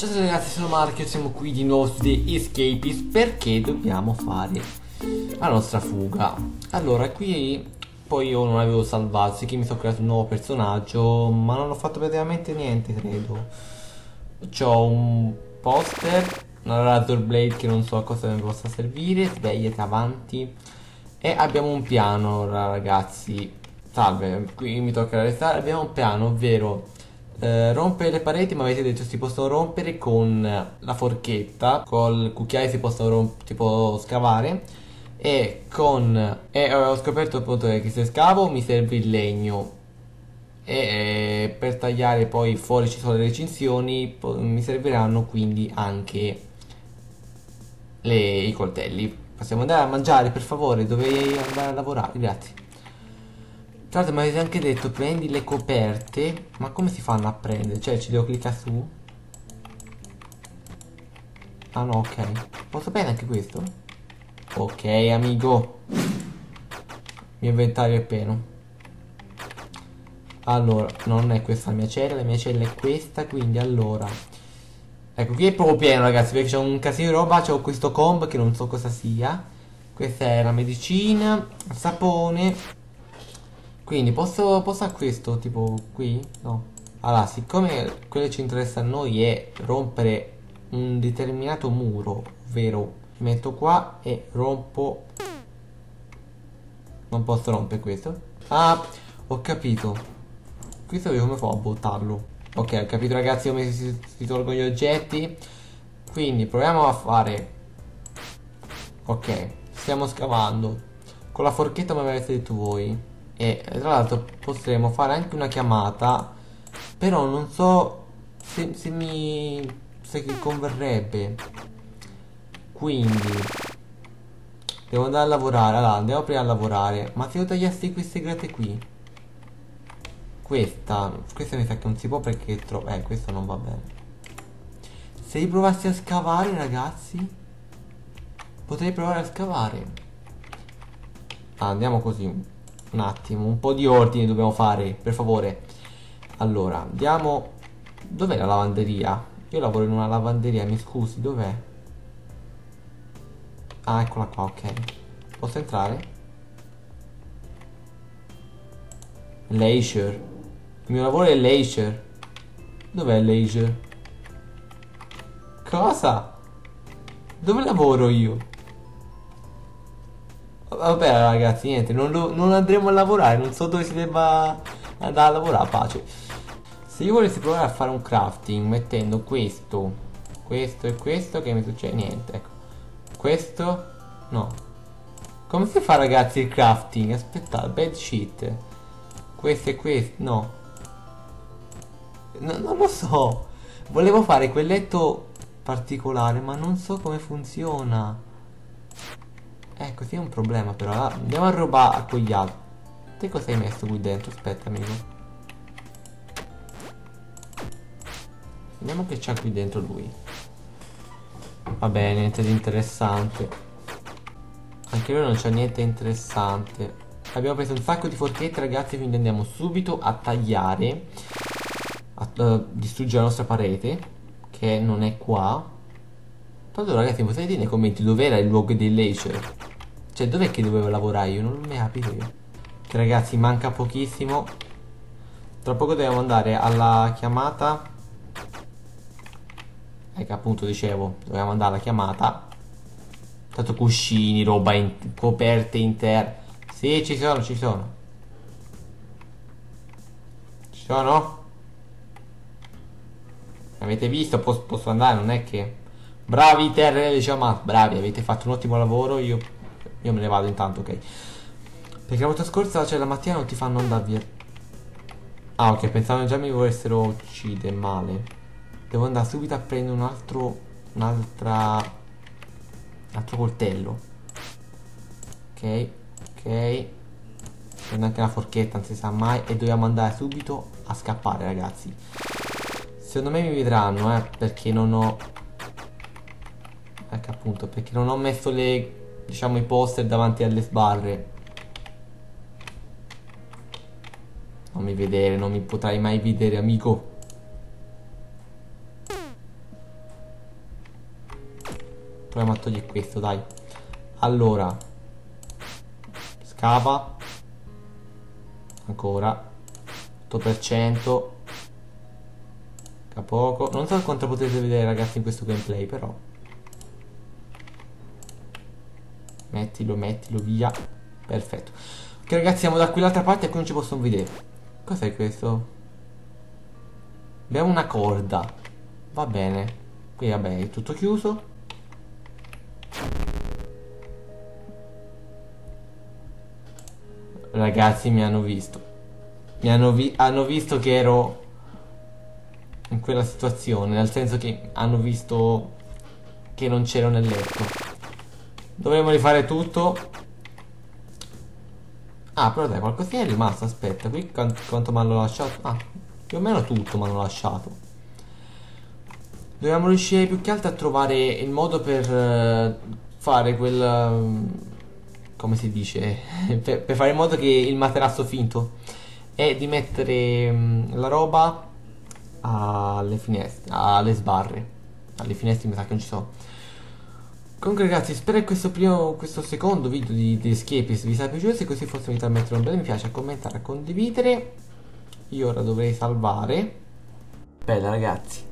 Ciao a tutti ragazzi, sono Marco e siamo qui di nuovo su The Escapist perché dobbiamo fare la nostra fuga. Allora, qui poi io non avevo salvato, sì che mi sono creato un nuovo personaggio, ma non ho fatto praticamente niente, credo. C'ho un poster, una Razor Blade che non so a cosa mi possa servire, svegliati avanti. E abbiamo un piano, ora, ragazzi. Salve, qui mi tocca restare. Abbiamo un piano, ovvero rompere le pareti, ma avete detto si possono rompere con la forchetta, col cucchiaio si possono tipo scavare. E ho scoperto appunto che se scavo mi serve il legno. E per tagliare poi fuori ci sono le recinzioni, mi serviranno quindi anche i coltelli. Possiamo andare a mangiare, per favore, dovevi andare a lavorare, grazie. Tra l'altro mi avete anche detto prendi le coperte, ma come si fanno a prendere? Cioè ci devo cliccare su? Ah no, ok. Posso prendere anche questo? Ok, amico. Il mio inventario è pieno. Allora, non è questa la mia cella è questa, quindi allora. Ecco, qui è proprio pieno ragazzi, perché c'è un casino di roba, c'ho questo combo che non so cosa sia. Questa è la medicina, il sapone. Quindi posso a questo, tipo qui? No. Allora, siccome quello che ci interessa a noi è rompere un determinato muro, ovvero mi metto qua e rompo. Non posso rompere questo. Ah, ho capito. Questo io come fa a buttarlo? Ok, ho capito ragazzi come si tolgono gli oggetti. Quindi proviamo a fare. Ok, stiamo scavando. Con la forchetta come avete detto voi. E tra l'altro potremo fare anche una chiamata. Però non so se converrebbe. Quindi devo andare a lavorare. Allora andiamo prima a lavorare. Ma se io tagliassi queste grate qui. Questa mi sa che non si può perché è troppo. Questo non va bene. Se io provassi a scavare ragazzi, potrei provare a scavare. Andiamo così un attimo. Un po' di ordine dobbiamo fare, per favore. Allora andiamo. Dov'è la lavanderia? Io lavoro in una lavanderia, mi scusi, dov'è? Ah, eccola qua, ok. Posso entrare? Leisure. Il mio lavoro è leisure. Dov'è leisure? Cosa? Dove lavoro io? Vabbè ragazzi, niente, non andremo a lavorare, non so dove si debba andare a lavorare, pace. Se io volessi provare a fare un crafting mettendo questo e questo, che mi succede? Niente, ecco. Questo? No. Come si fa ragazzi il crafting? Aspettate, bad shit. Questo e questo, no. Non lo so. Volevo fare quel letto particolare, ma non so come funziona. Così è un problema però. Andiamo a rubare a quegli altri. Te cosa hai messo qui dentro? Aspetta amico. Vediamo che c'ha qui dentro lui. Va bene, niente di interessante. Anche lui non c'ha niente interessante. Abbiamo preso un sacco di forchette ragazzi, quindi andiamo subito a tagliare. A distruggere la nostra parete, che non è qua. Tanto ragazzi, potete dire nei commenti dov'era il luogo dei laser. Cioè dov'è che dovevo lavorare io? Non l'ho mai capito io. Che ragazzi manca pochissimo. Tra poco dobbiamo andare alla chiamata. Che appunto dicevo, dobbiamo andare alla chiamata. Tanto cuscini, roba coperte interne. Sì, ci sono, ci sono. Ci sono? Avete visto? Posso andare, non è che. Bravi terre, diciamo, bravi, avete fatto un ottimo lavoro. Io me ne vado intanto, ok. Perché la volta scorsa, cioè la mattina non ti fanno andare via. Ah, ok, pensavo già mi volessero uccidere male. Devo andare subito a prendere un altro coltello. Ok, ok. Prendo anche la forchetta, non si sa mai. E dobbiamo andare subito a scappare, ragazzi. Secondo me mi vedranno, perché non ho. Ecco appunto, perché non ho messo diciamo i poster davanti alle sbarre. Non mi potrai mai vedere, amico. proviamo a togliere questo, dai. Allora, scava. Ancora 8%. A poco. Non so quanto potete vedere, ragazzi, in questo gameplay, però mettilo via. Perfetto. Ok, ragazzi, siamo da quell'altra parte e qui non ci possono vedere. Cos'è questo? Abbiamo una corda. Va bene. Qui vabbè è tutto chiuso. Ragazzi, mi hanno visto. Hanno visto che ero in quella situazione, nel senso che hanno visto che non c'ero nel letto. Dovremmo rifare tutto. Ah, però dai, qualcosina è rimasto, aspetta, qui quanto mi hanno lasciato? Ah, più o meno tutto mi hanno lasciato. Dobbiamo riuscire più che altro a trovare il modo per fare quel... come si dice? Per fare in modo che il materasso finto è di mettere la roba alle finestre, alle sbarre. Alle finestre mi sa che non ci sono. Comunque ragazzi, spero che questo secondo video di Escapist vi sia piaciuto. Se così fosse, invito a mettere un bel mi piace, a commentare, a condividere. Io ora dovrei salvare. Bella ragazzi.